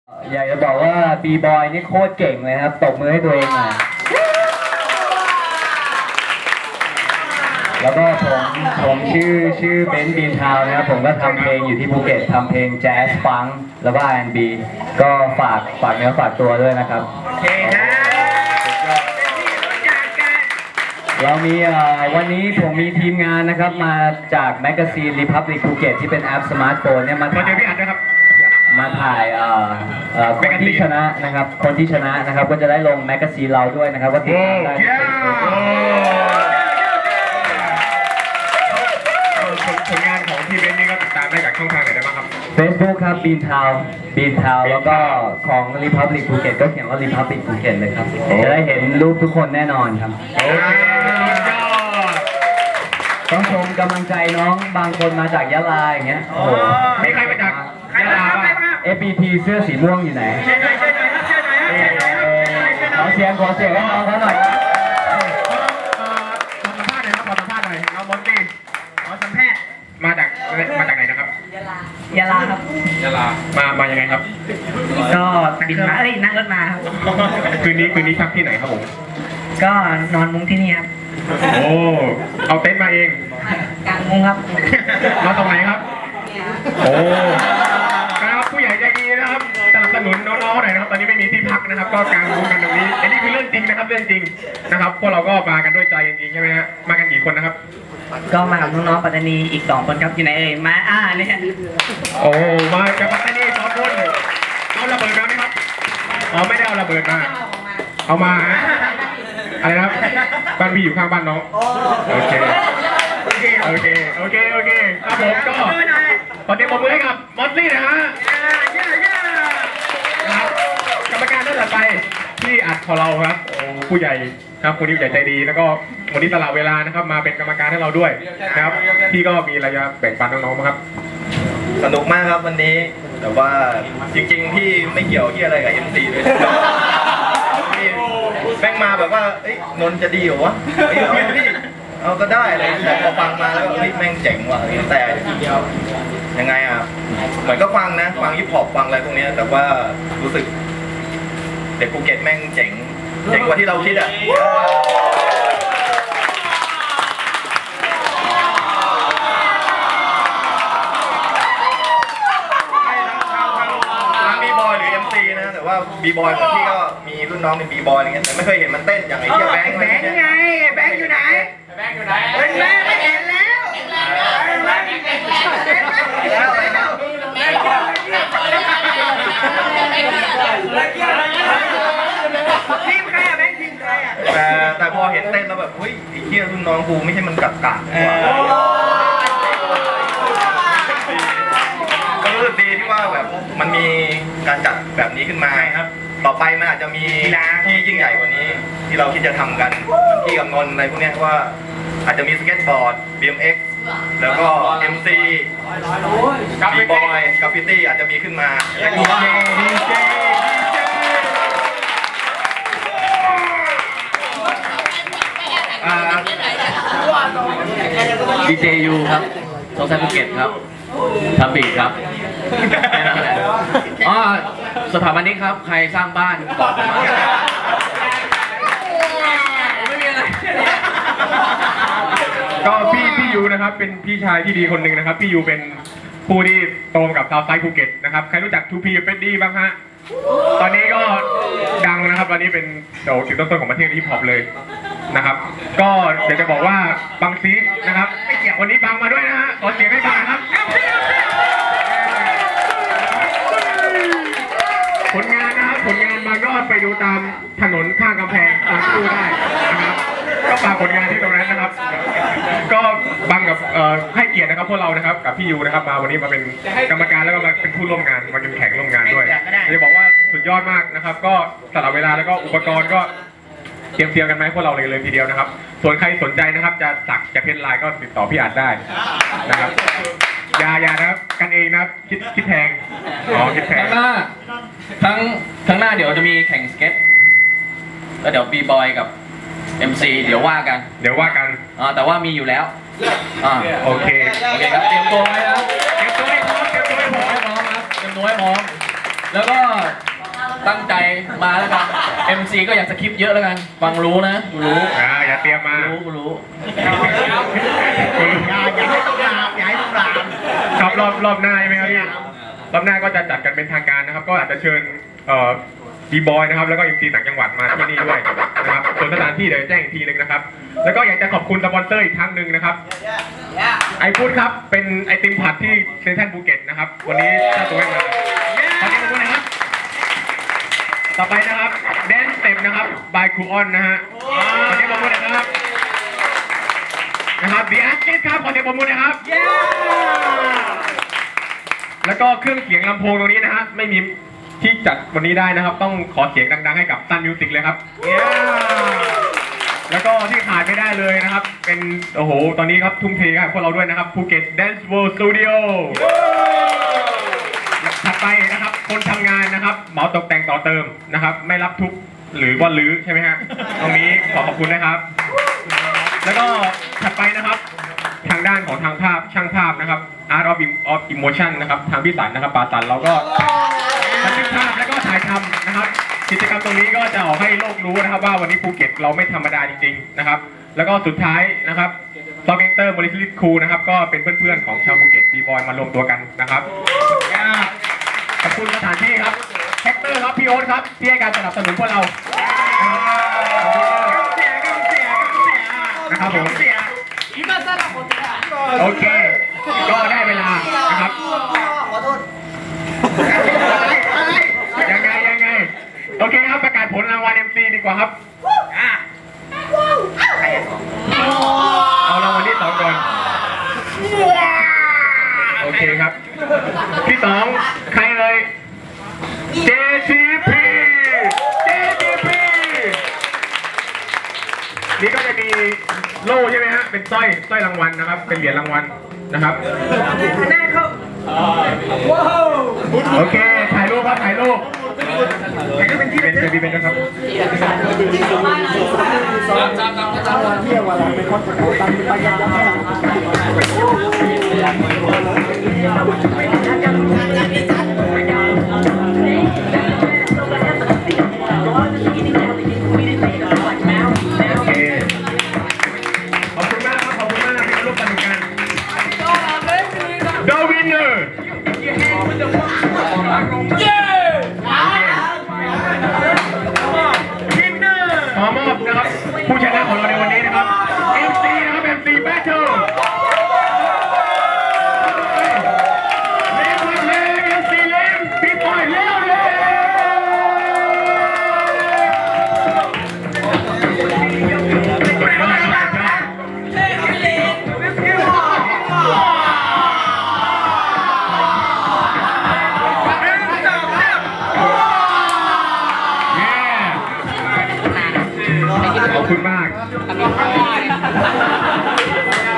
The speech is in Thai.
อยากจะบอกว่าบีบอยนี่โคตรเก่งเลยครับตบมือให้ตัวเองหน่อยแล้วก็ผมชื่อเบนซ์บีนทาวน์นะครับผมก็ทำเพลงอยู่ที่ภูเก็ตทำเพลงแจ๊สฟังก์แล้วก็ R&B ก็ฝากเนื้อฝากตัวด้วยนะครับเรามีวันนี้ผมมีทีมงานนะครับมาจากแมกกาซีน Republic ภูเก็ตที่เป็นแอปสมาร์ทโฟนเนี่ยมาถ่ายคนที่ชนะนะครับคนที่ชนะนะครับก็จะได้ลงแมกกาซีนเราด้วยนะครับก็ติดตามได้ผลงานของทีมเบนนี่ก็ติดตามได้จากช่องทางไหนได้บ้างครับ Facebook ครับบีนทาวแล้วก็ของ Republic ภูเก็ตก็เขียนว่า Republic ภูเก็ตเลยครับจะได้เห็นรูปทุกคนแน่นอนครับต้องชมกำลังใจน้องบางคนมาจากยะลาอย่างเงี้ยโอ้โหมีใครมาจากยะลาบ้าง FPT เสื้อสีม่วงอยู่ไหนขอเสียงให้น้องเขาหน่อยขอสัมภาษณ์หน่อยครับขอสัมภาษณ์หน่อยน้องมอนตี้ขอสัมภาษณ์มาจากไหนนะครับยะลาครับยะลามายังไงครับก็บินมานั่งรถมาครับคืนนี้พักที่ไหนครับผมก็นอนมุ้งที่นี่ครับโอ้เอาเต็นท์มาเองกางมุ้งครับมาตรงไหนครับโอ้ครับผู้ใหญ่ใจดีนะครับสนับสนุนน้องๆหน่อยนะครับตอนนี้ไม่มีที่พักนะครับก็กางมุ้งกันตรงนี้อันนี้คือเรื่องจริงนะครับเรื่องจริงนะครับพวกเราก็มากันด้วยใจจริงๆใช่ไหมฮะมากันกี่คนนะครับก็มากับน้องๆปัตตานีอีก2 คนครับอยู่ไหนเอ่ยมาเนี่ยโอ้มาจากปัตตานี2 คนเอาระเบิดมาไหมครับอ๋อไม่ได้เอาระเบิดมาเอามาอะไรนะครับบ้านพี่อยู่ข้างบ้านน้องโอเคครับผมก็ขอเตรียมปรบมือให้กับมอสซี่นะฮะกรรมการท่านต่อไปที่อัดของเราครับผู้ใหญ่ครับคนนี้ผู้ใหญ่ใจดีแล้วก็วันนี้สละเวลานะครับมาเป็นกรรมการให้เราด้วยครับพี่ก็มีอะไรจะแบ่งปันน้องๆมั้งครับสนุกมากครับวันนี้แต่ว่าจริงๆพี่ไม่เกี่ยวที่อะไรกับ MC เลยพี่แม่งมาแบบว่าเอ้ยนนจะดีเหรอวะพี่เอาก็ได้อะไรแต่พอฟังมาแล้วเฮ้ยแม่งเจ๋งว่ะแต่ยังไงอ่ะเหมือนก็ฟังฮิปฮอปฟังอะไรพวกนี้แต่ว่ารู้สึกเด็กภูเก็ตแม่งเจ๋งกว่าที่เราคิดอ่ะแต่ว่าบีบอยของพี่ก็มีรุ่นน้องเป็นบีบอยอะไรเงี้ยแต่ไม่เคยเห็นมันเต้นอย่างไอ้เหี้ยแบงค์ไงแบงค์อยู่ไหนแบงค์ไม่เห็นแล้วทีมใครอะแบงค์ทีมใครอะแต่พอเห็นเต้นแล้วแบบเฮ้ยไอ้เหี้ยรุ่นน้องกูไม่ใช่มันกัดก็รู้สึกดีที่ว่าแบบมันมีการจัดแบบนี้ขึ้นมาครับต่อไปมันอาจจะมีที่ยิ่งใหญ่กว่านี้ที่เราคิดจะทำกันที่กับนนอะไรพวกนี้ว่าอาจจะมีสเก็ตบอร์ด BMX แล้วก็ MC B-boy กราฟฟิตี้อาจจะมีขึ้นมาดีเจยูครับโซนภูเก็ตครับทำบีทครับอ๋อสถาบันนี้ครับใครสร้างบ้านบอกมาไม่มีอะไรก็พี่ยูนะครับเป็นพี่ชายที่ดีคนหนึ่งนะครับพี่ยูเป็นผู้ที่โตมากับชาวไซภูเก็ตนะครับใครรู้จัก 2P เฟดดี้บ้างฮะตอนนี้ก็ดังนะครับตอนนี้เป็นจุดต้นของประเทศฮิปฮอปเลยนะครับก็เดี๋ยวจะบอกว่าบางซีนะครับไม่เกี่ยววันนี้บังมาด้วยนะฮะขอเสียงให้บังครับผลงานนะครับผลงานบางก็ไปดูตามถนนข้างกำแพงตามตู้ได้นะครับก็ฝากผลงานที่ตรงนั้นนะครับก็บังกับให้เกียรตินะครับพวกเรานะครับกับพี่ยูนะครับมาวันนี้มาเป็นกรรมการแล้วก็มาเป็นผู้ร่วมงานมาเป็นแข่งร่วมงานด้วยจะบอกว่าสุดยอดมากนะครับก็สละเวลาแล้วก็อุปกรณ์ก็เตรียมกันไหมพวกเราเลยทีเดียวนะครับส่วนใครสนใจนะครับจะสักจะเพ้นลายก็ติดต่อพี่อาจได้นะครับอย่านะครับกันเองนะครับคิดแพงคิดแพงทั้งหน้าเดี๋ยวจะมีแข่งสเก็ตแล้วเดี๋ยวบีบอยกับ MC เดี๋ยวว่ากันแต่ว่ามีอยู่แล้วโอเคครับเตรียมตัวไว้นะเตรียมตัวให้พร้อมครับเตรียมตัวให้พร้อมแล้วก็ตั้งใจมาแล้วกัน MC ก็อยากสคริปต์เยอะแล้วกันฟังรู้นะกูรู้อย่าเตรียมมากูรู้อย่าให้ต้องลามอย่าให้ต้องลามครับรอบหน้าใช่ไหมครับพี่รอบหน้าก็จะจัดกันเป็นทางการนะครับ ก็อาจจะเชิญบีบอยนะครับแล้วก็ MC ต่างจังหวัดมาที่นี่ด้วยนะครับส่วนสถานที่เดี๋ยวแจ้งอีกทีนึงนะครับแล้วก็อยากจะขอบคุณสปอนเซอร์อีกครั้งหนึ่งนะครับไอฟูดครับเป็นไอติมผัดที่เซ็นทรัลภูเก็ตนะครับวันนี้เจ้าตัวแม่มาขอบคุณนะครับต่อไปนะครับแดนสเต็ปนะครับบายครูออนนะฮะขอเสียงปรบมือนะครับดีอาร์ติสครับขอเสียงปรบมือนะครับแล้วก็เครื่องเสียงลำโพงตรงนี้นะฮะไม่มีที่จัดวันนี้ได้นะครับต้องขอเสียงดังๆให้กับซันมิวสิกเลยครับแล้วก็ที่ขาดไม่ได้เลยนะครับเป็นโอ้โหตอนนี้ครับทุ่มเทกับพวกเราด้วยนะครับภูเก็ต Dance World Studio ถัดไปนะครับคนทำงานนะครับเหมาตกแต่งต่อเติมนะครับไม่รับทุกหรือว่าลื้อใช่ไหมฮะตรงนี้ขอบคุณนะครับแล้วก็ถัดไปนะครับทางด้านของทางภาพช่างภาพนะครับ Art of Emotion นะครับทางพี่สันนะครับปาสันเราก็บันทึกภาพแล้วก็ถ่ายทำนะครับกิจกรรมตรงนี้ก็จะออกให้โลกรู้นะครับว่าวันนี้ภูเก็ตเราไม่ธรรมดาจริงๆนะครับแล้วก็สุดท้ายนะครับซอฟต์แวร์บริษัทครูนะครับก็เป็นเพื่อนๆของชาวภูเก็ตบีบอยมารวมตัวกันนะครับขอบคุณสถานที่ครับแฮกเตอร์ครับพี่โอ๊ตครับที่ให้การสนับสนุนพวกเรานะครับผมโอเคก็ได้เวลานะครับยังไงโอเคครับประกาศผลรางวัล MC ดีกว่าครับเอารางวัลที่2ก่อนโอเคครับที่2ใครเลย JCP นี่ก็จะมีโล่ใช่ไหมฮะเป็นสร้อยรางวัลนะครับเป็นเหรียญรางวัลนะครับโอเคถ่ายรูปครับถ่ายรูปเป็นที่เป็นนะครับขอมอบนะครับผู้ชนะของเราในวันนี้นะครับ MC นะครับ MC Battle เร็วเลย MC เร็วพี่บอยเร็วเลยขอบคุณมาก